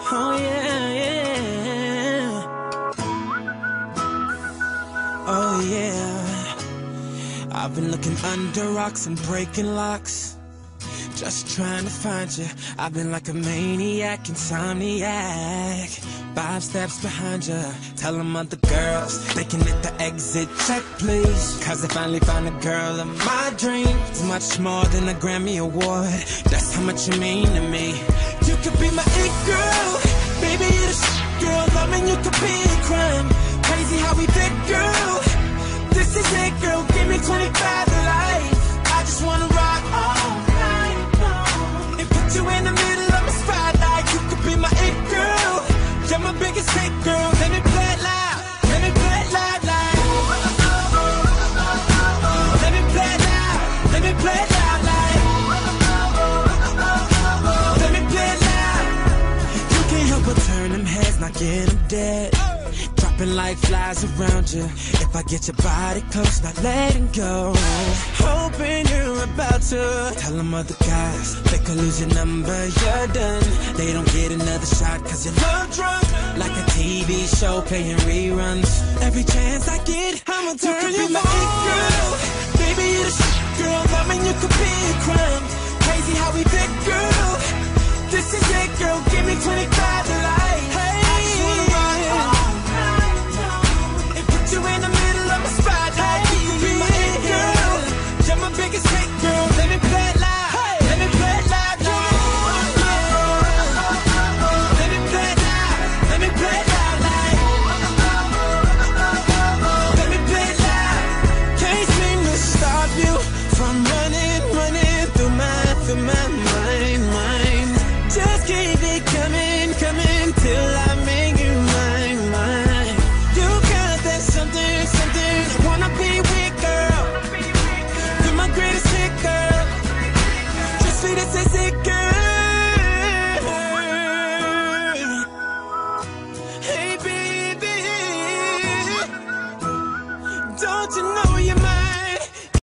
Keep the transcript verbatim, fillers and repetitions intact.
Oh yeah, yeah. Oh yeah. I've been looking under rocks and breaking locks, just trying to find you. I've been like a maniac, insomniac, five steps behind you. Tell them other girls they can hit the exit check, please. Cause I finally found a girl of my dreams. Much more than a Grammy award, that's how much you mean to me. You could be my it girl, baby, you're the shit girl. Loving you could be a crime. Crazy how we fit, girl. This is it, girl, give me twenty-five to life. I just wanna rock all night long and put you in the middle of my spotlight. You could be my it girl, you're my biggest hit, girl. Let me play it loud, let me play it loud, like. Let me play it loud, let me play it loud, like. Let me play it loud. You can't help but turn them heads, not get them dead. Dropping like flies around you. If I get your body close, not letting go. Hoping you're about to tell them other guys they could lose your number, you're done. They don't get another shot cause you're love drunk, like a T V show playing reruns. Every chance I get, I'ma turn you, you my it girl. Baby, you're the shit girl. Loving you could be a crime. Crazy how we fit, girl. This is it, girl. Give me twenty-five.